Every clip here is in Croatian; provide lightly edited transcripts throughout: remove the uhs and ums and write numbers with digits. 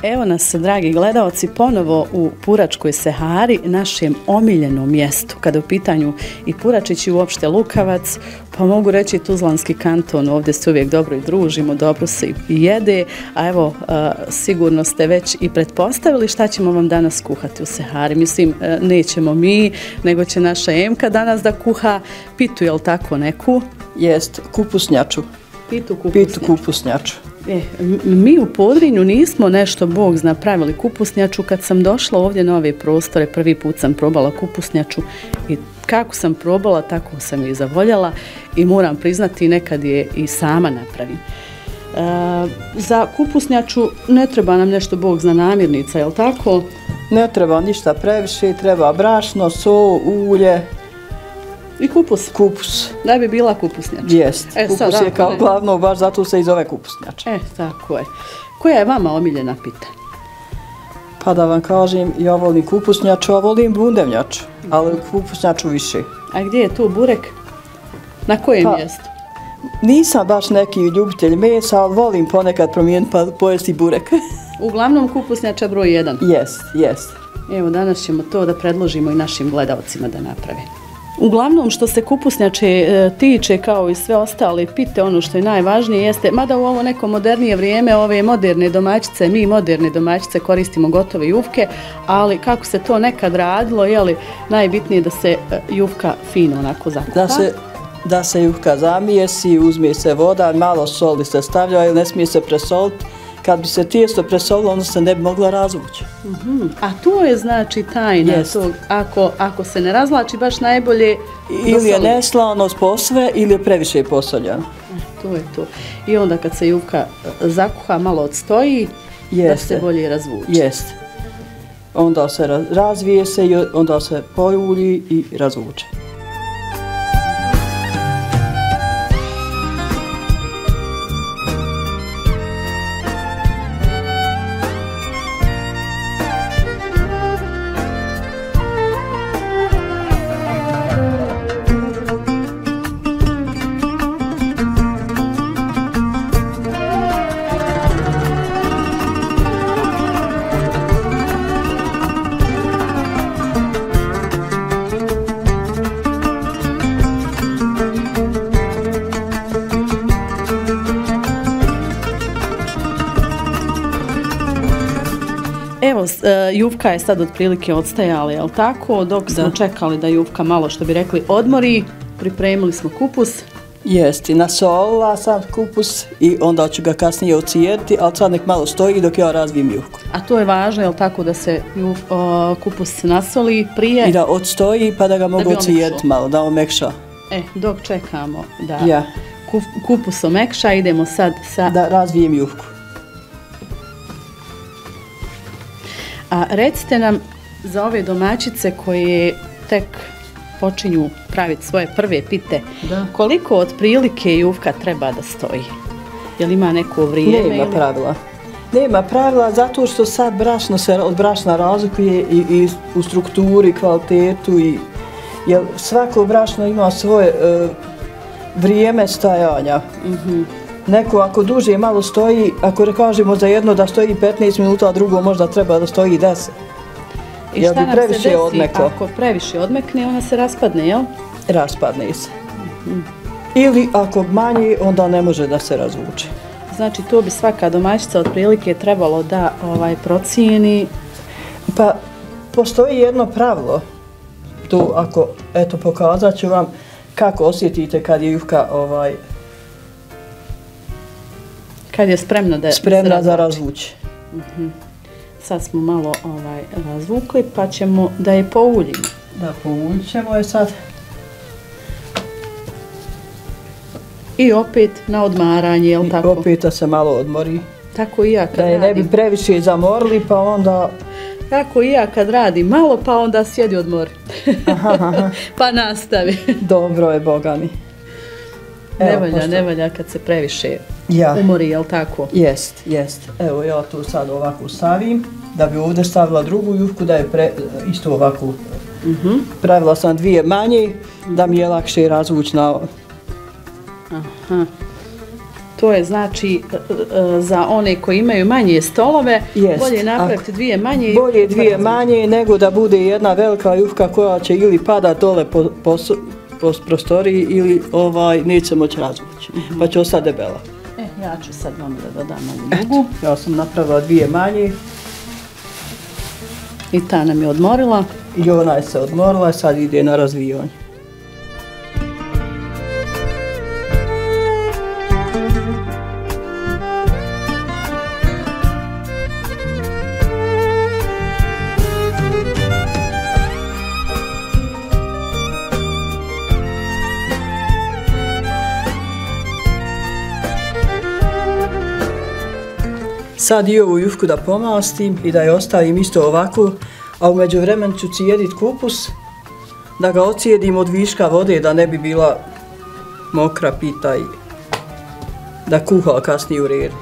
Evo nas, dragi gledaoci, ponovo u Puračkoj Sehari, našem omiljenom mjestu. Kada u pitanju i Puračić i uopšte Lukavac, pa mogu reći Tuzlanski kanton, ovdje se uvijek dobro i družimo, dobro se i jede, a evo, sigurno ste već i pretpostavili šta ćemo vam danas kuhati u Sehari. Mislim, nećemo mi, nego će naša Emka danas da kuha pitu, jel tako, neku? Jest, kupusnjaču. Pitu kupusnjaču. Mi u Podrinju nismo nešto, Bog zna, pravili kupusnjaču. Kad sam došla ovdje na ove prostore, prvi put sam probala kupusnjaču i kako sam probala, tako sam je i zavoljela i moram priznati, nekad je i sama napravim. Za kupusnjaču ne treba nam nešto, Bog zna, namirnica, je li tako? Ne treba ništa previše, treba brašno, sol, ulje. I kupus? Kupus. Da bi bila kupusnjača. Jest. Kupus je kao glavno, baš zato se i zove kupusnjača. Tako je. Koja je vama omiljena pita? Pa da vam kažem, ja volim kupusnjaču, a volim bundevnjaču, ali kupusnjaču više. A gdje je tu burek? Na kojem mjestu? Nisam baš neki ljubitelj mesa, ali volim ponekad promijeniti pa pojesti burek. Uglavnom kupusnjača broj 1? Jest, jest. Evo, danas ćemo to da predložimo i našim gledalcima da naprave. Uglavnom, što se kupusnjače tiče, kao i sve ostale pite, ono što je najvažnije jeste, mada u ovo neko modernije vrijeme, ove moderne domaćice, mi moderne domaćice koristimo gotove jufke, ali kako se to nekad radilo, jeli, najbitnije je da se jufka fino onako zakuha. Da se jufka zamijesi, uzme se voda, malo soli se stavlja, ali ne smije se presoliti. Kad bi se tijesto presolilo, onda se ne bi mogla razvući. A to je znači tajna tog, ako se ne razvlači baš najbolje dosoliti. Ili je neslano posve, ili je previše posoljeno. To je to. I onda kad se jufka zakuha, malo odstoji, da se bolje razvuči. Jeste. Onda se razvije se i onda se pojulji i razvuče. Evo, jufka je sad otprilike odstajala, jel tako? Dok smo čekali da jufka malo, što bi rekli, odmori, pripremili smo kupus. Jesti, nasolila sam kupus i onda ću ga kasnije ocijediti, ali sad nek malo stoji dok ja razvijem jufku. A to je važno, jel tako, da se kupus nasoli prije? I da odstoji pa da ga mogu ocijediti malo, da omekša. Dok čekamo da kupus omekša, idemo sad sa... Da razvijem jufku. A recite nam, za ove domaćice koje tek počinju praviti svoje prve pite, koliko otprilike jufka treba da stoji? Je li ima neko vrijeme? Nema pravila. Nema pravila zato što sad brašno se od brašna razlikuje i u strukturi, kvalitetu. Jer svako brašno ima svoje vrijeme stajanja. Neko ako duže malo stoji, ako kažemo za jedno da stoji 15 minuta, a drugo možda treba da stoji 10. I šta nam se desi ako previše odmekne, ona se raspadne, jel? Raspadne se. Ili ako manje, onda ne može da se razvuče. Znači to bi svaka domaćica otprilike trebalo da procijeni? Pa postoji jedno pravilo. Tu ako, eto pokazat ću vam kako osjetite kad je jufka kad je spremna za razvuće. Sad smo malo razvukli, pa ćemo da je pouljimo. Da, pouljit ćemo je sad. I opet na odmaranje, jel tako? I opet da se malo odmori. Tako i ja kad radim. Da je ne bi previše zamorili, pa onda... Tako i ja kad radim malo, pa onda sjedi odmori. Pa nastavi. Dobro je, Boga mi. Ne valja kad se previše umori, jel tako? Jest. Evo ja tu sad ovako stavim, da bi ovdje stavila drugu jufku, da je isto ovako. Pravila sam dvije manje, da mi je lakše razvući na ovo. To je znači za one koji imaju manje stolove, bolje napraviti dvije manje. Bolje dvije manje nego da bude jedna velika jufka koja će ili pada dole po prostoriji ili neće moći razvući, pa će ostati debela. Ja ću sad vam da dodam ovu drugu. Ja sam napravila dvije manje. I ta nam je odmorila. I ona je se odmorila, sad ide na razvijanje. Sad i ovu jufku da pomastim i da je ostavim isto ovako, a u međuvremenu ću cijedit kupus, da ga ocijedim od viška vode, da ne bi bila mokra pita i da kuha kasnije u redu.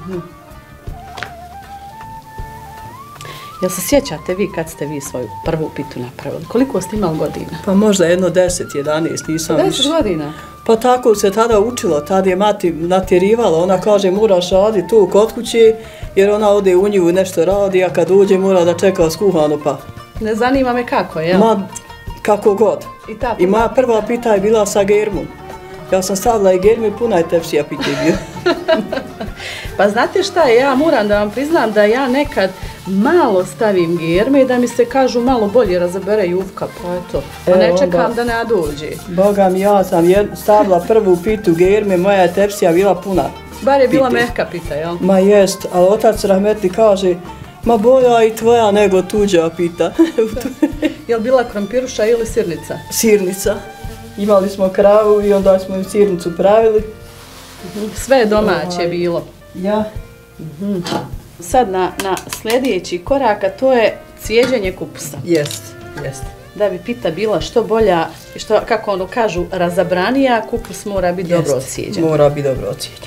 Jel se sjećate vi kad ste vi svoju prvu pitu napravili? Koliko ste imali godina? Pa možda jedno 10, 11, nisam više. 10 godina? Pa tako se tada učilo, tada je mati natjerivala, ona kaže moraš raditi tu kod kuće, jer ona ode u nju nešto radi, a kad uđe mora da čeka skuhano pa. Ne zanima me kako, jel? Ma, kako god. I moja prva pita je bila sa germom. Ja sam stavila i germu i puna je tepsija pite bio. Pa znate šta, ja moram da vam priznam da ja nekad malo stavim germe i da mi se kažu malo bolje razabere jufka, pa eto. A ne čekam da ne dođe. Boga mi, ja sam stavila prvu pitu germe, moja je tepsija bila puna. Bar je bila mehka pita, jel? Ma jest, ali otac rahmetli kaže, ma bolja i tvoja nego tuđa pita. Je li bila krompiruša ili sirnica? Sirnica. Imali smo kravu i onda smo ju sirnicu pravili. Sve je domaće bilo. Ja. Sad na sljedeći korak, a to je cijeđenje kupusa. Jest, jest. Da bi pita bila što bolja, kako ono kažu, razabranija, kupus mora biti dobro ocijeđen. Mora biti dobro ocijeđen.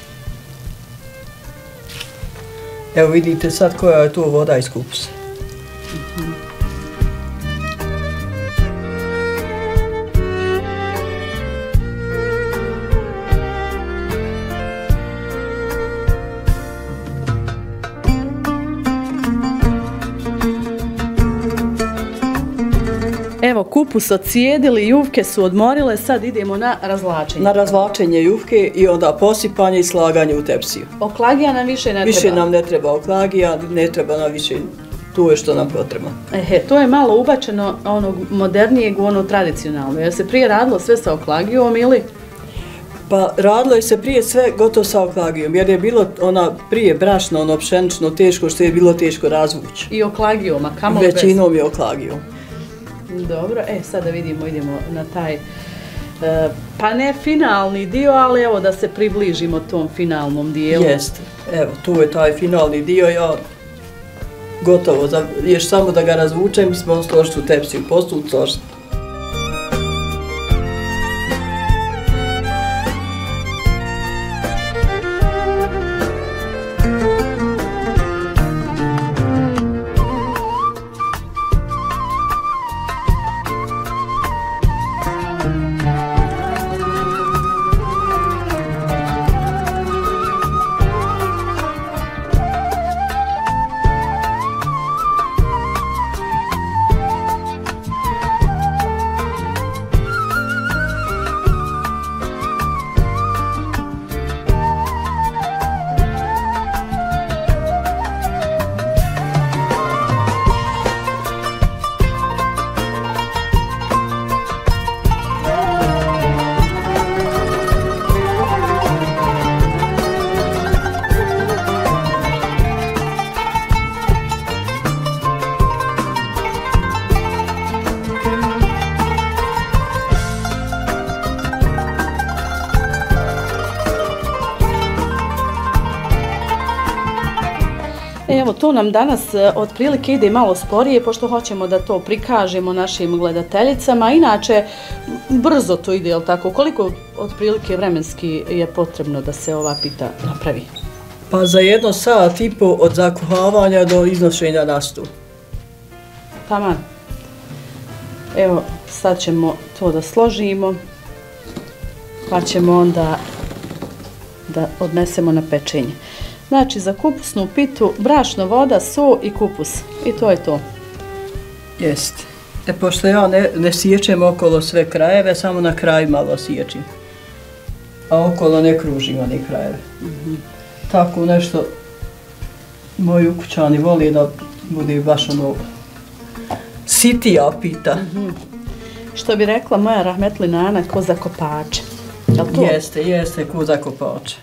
Evo vidite sad koja je to voda iz kupusa. Evo, kupus ocijedili, jufke su odmorile, sad idemo na razvlačenje. Na razvlačenje jufke i onda posipanje i slaganje u tepsiju. Oklagija nam više ne treba? Više nam ne treba oklagija, ne treba nam više, to je što nam potrebno. To je malo ubačeno onog modernijeg u ono tradicionalno. Je se prije radilo sve sa oklagijom ili? Pa radilo je se prije sve gotovo sa oklagijom, jer je bilo prije brašno, ono pšenično teško, što je bilo teško razvući. I oklagijom, a kamoli bez? Većinom je oklagijom. Dobro, sada vidimo, idemo na taj, pa ne finalni dio, ali evo da se približimo tom finalnom dijelu. Jeste, evo, tu je taj finalni dio, ja gotovo, još samo da ga razvučem, smo složiti u tepsiju, posut složiti. Evo, to nam danas otprilike ide malo sporije, pošto hoćemo da to prikažemo našim gledateljicama. Inače, brzo to ide, jel tako? Koliko otprilike vremenski je potrebno da se ova pita napravi? Pa za 1 sat i po od zakuhavanja do iznošenja na stol. Taman. Evo, sad ćemo to da složimo, pa ćemo onda da odnesemo na pečenje. Znači, za kupusnu pitu brašno, voda, so i kupus. I to je to. Jeste. Pošto ja ne siječem okolo sve krajeve, samo na kraju malo siječim. A okolo ne kružim one krajeve. Tako nešto moji ukućani voli da bude baš ono sitija pita. Što bi rekla moja rahmetli nana, ko za kopače. Jel to? Jeste, ko za kopače.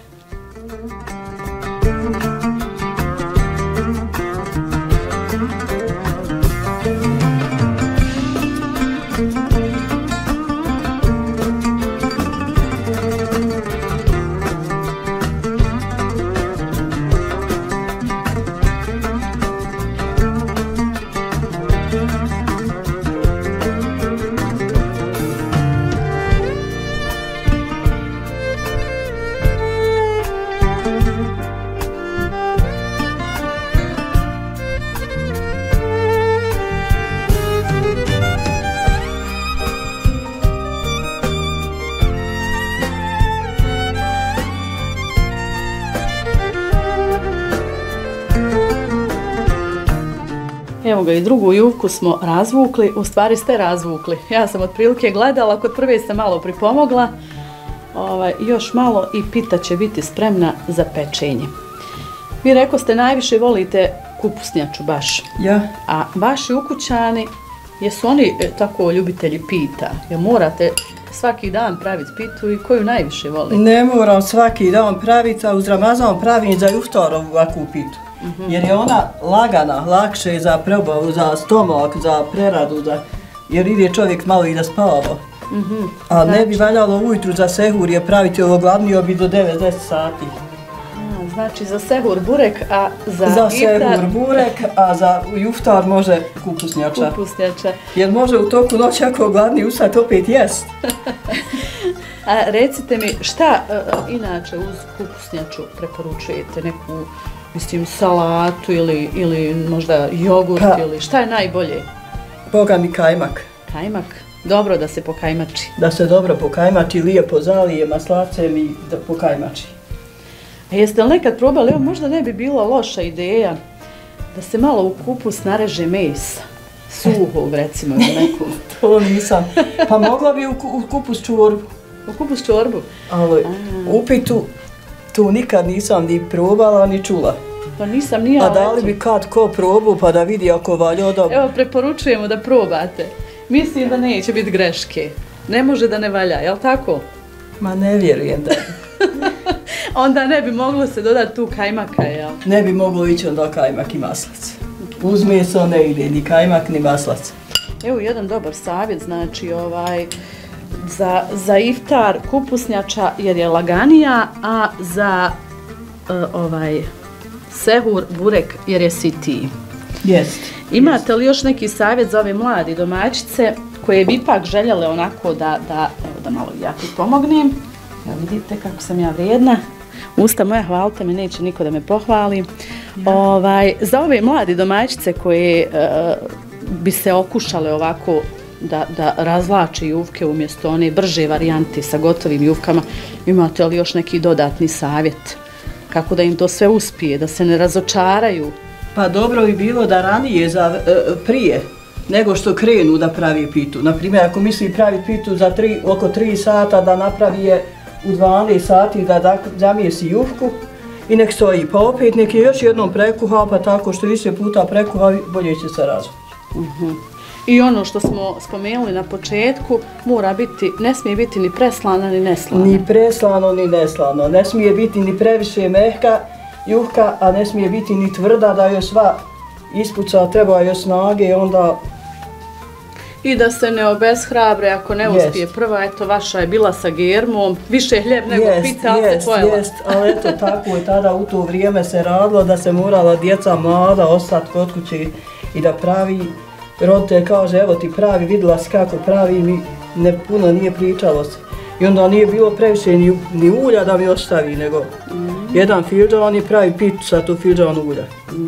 Evo ga, i drugu jufku smo razvukli, u stvari ste razvukli. Ja sam otprilike gledala, kod prve sam malo pripomogla, još malo i pita će biti spremna za pečenje. Vi rekoste najviše volite kupusnjaču baš. Ja. A vaši ukućani, jesu oni tako ljubitelji pita? Jel morate svaki dan praviti pitu i koju najviše volite? Ne moram svaki dan praviti, a uz Ramazan pravim za juftarovu ovakvu pitu. Jer je ona lagana, lakše za preobavu, za stomak, za preradu, jer ide čovjek malo i da spava. A ne bi valjalo ujutru za sehur je praviti ovo, gladnio bi do 9-10 sati. Znači za sehur burek, a za iftar... Za sehur burek, a za juftar može kupusnjača. Jer može u toku noći ako gladni ustati opet jest. A recite mi, šta inače uz kupusnjaču preporučujete? Neku, mislim, salatu ili možda jogurt ili šta je najbolje? Boga mi kajmak. Kajmak? Dobro da se pokajmači. Da se dobro pokajmači, lijepo zalije maslacem i da pokajmači. A jeste li nekad probali, evo možda ne bi bila loša ideja da se malo u kupus nareže mesa, suhog recimo ili neku? To nisam. Pa mogla bi u kupus čorbu. U kupus čorbu? Ali u pitu tu nikad nisam ni probala ni čula. Pa nisam ni ja. A dali bi kad ko probu pa da vidi ako valja da... Evo preporučujemo da probate. Mislim da neće biti greške. Ne može da ne valja, jel tako? Ma ne vjerujem da. Onda ne bi moglo se dodati tu kajmaka, jel? Ne bi moglo ići onda kajmak i maslac. Uz meso ne ide ni kajmak ni maslac. Evo jedan dobar savjet, znači za iftar kupusnjača jer je laganija, a za sehur burek jer je sitiji. Jest. Imate li još neki savjet za ove mladi domaćice koje bi ipak željele onako da malo ja ti pomognem? Evo vidite kako sam ja vrijedna. Usta moja, hvalite me, neće niko da me pohvali. Za ove mladi domaćice koje bi se okušale ovako da razvlače jufke umjesto one brže varijante sa gotovim jufkama, imate li još neki dodatni savjet? Kako da im to sve uspije, da se ne razočaraju? Pa dobro bi bilo da ranije, prije, nego što krenu da pravi pitu. Naprimjer, ako misli pravi pitu za oko 3 sata, da napravi je u 12 sati, da zamijesi jufku i nek stoji. Pa opet nek je još jednom prekuha, pa tako što više puta prekuha, bolje će se razvući. I ono što smo spomenuli na početku, mora biti, ne smije biti ni preslana ni neslana. Ni preslano ni neslano. Ne smije biti ni previše mehka jufka, a ne smije biti ni tvrda da joj sva ispuca, treba joj snage, onda... I da se ne obeshrabre ako ne uspije prva, eto vaša je bila sa germom, više hljeb nego pita, ali se pojela. Jest, ali eto tako je tada u to vrijeme se radilo da se morala djeca mlada ostati kod kuće i da pravi. Roditelj kaže, evo ti pravi, vidjela si kako pravi, mi puno nije pričalo se. I onda nije bilo previše ni ulja da mi ostavi, nego jedan filđan i pravi pitu sa tu filđan ulja.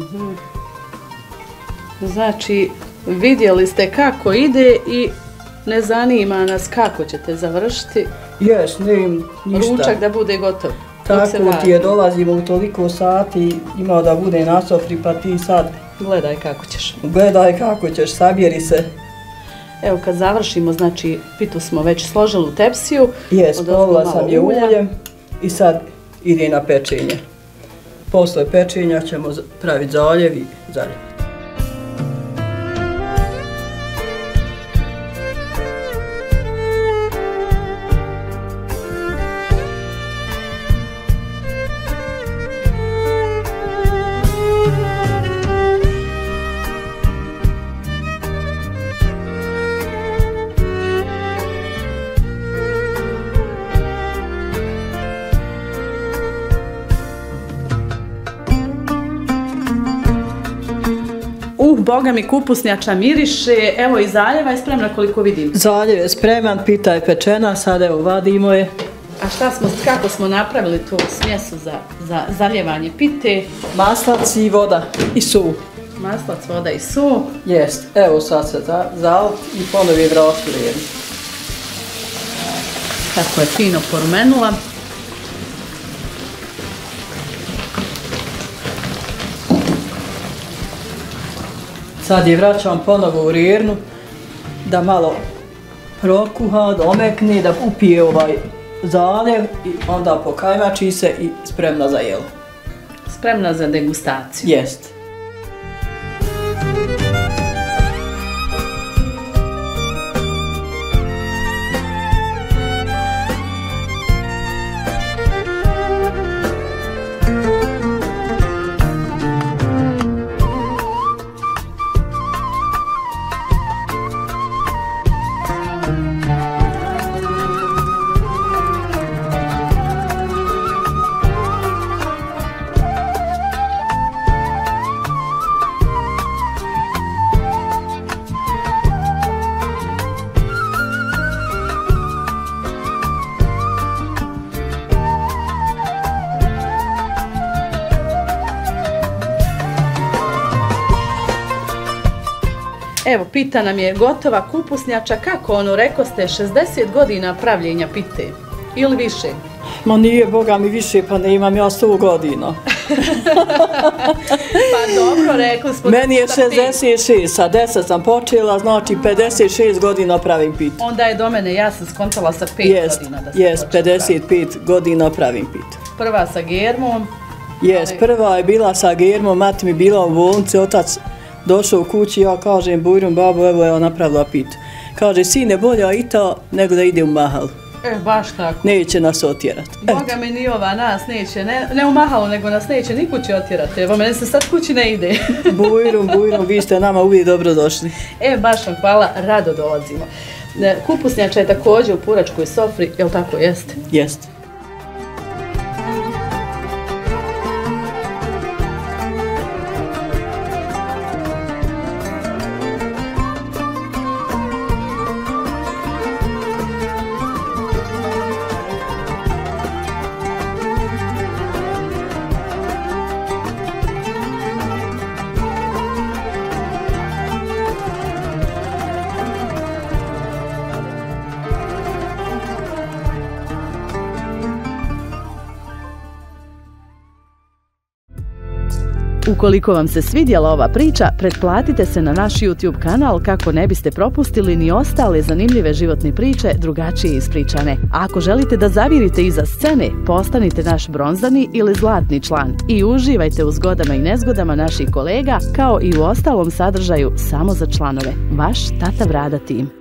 Znači, vidjeli ste kako ide i ne zanima nas kako ćete završiti. Jes, ne im ništa. Ručak da bude gotov. Tako ti je, dolazimo u toliko sati, imao da bude na sofri, pa ti sad... Gledaj kako ćeš. Gledaj kako ćeš, sabjeri se. Evo kad završimo, znači pitu smo već složili u tepsiju. Polila sam je uljem i sad ide na pečenje. Posle pečenja ćemo praviti zaljev i zaljevati. Boga mi kupusnjača miriše, evo i zaljeva je spremna koliko vidim. Zaljev je spreman, pita je pečena, sad evo vadimo je. A kako smo napravili tu smjesu za zaljevanje pite? Maslac i voda i su. Maslac, voda i su. Jest, evo sad se zaljev i ponovi vrati lijevi. Kako je fino porumenula. Sad je vraćam ponovo u rirnu da malo prokuha, da omekne, da upije ovaj zaljev i onda pokajmači se i spremna za jelo. Spremna za degustaciju. Jest. Evo, pita nam je gotova kupusnjača, kako ono, reko ste, 60 godina pravljenja pite, ili više? Ma nije, Boga mi više, pa ne imam ja 100 godina. Pa dobro, rekli smo... Meni je 66, sa 10 sam počela, znači 56 godina pravim pitu. Onda je do mene, ja sam skontala sa 5 godina da sam Jest, 55 godina pravim pitu. Prva sa germom? Jest, prva je bila sa germom, mati mi bila u bolnici, otac došao u kući, ja kažem, bujrum babu, evo je napravila pitu. Kaže, sine, bolja i to nego da ide u mahal. Baš tako. Neće nas otjerati. Boga mi ni ova nas neće, ne u mahalu, nego nas neće ni kući otjerati. Evo, mene se sad kući ne ide. Bujrum, vi ste nama uvijek dobro došli. Baš vam hvala, rado dolazimo. Kupusnjača je također u puračkoj sofri, jel tako jeste? Jeste. Ukoliko vam se svidjela ova priča, pretplatite se na naš YouTube kanal kako ne biste propustili ni ostale zanimljive životne priče drugačije ispričane. A ako želite da zavirite iza scene, postanite naš bronzani ili zlatni član i uživajte u zgodama i nezgodama naših kolega, kao i u ostalom sadržaju samo za članove. Vaš Tata Brada tim.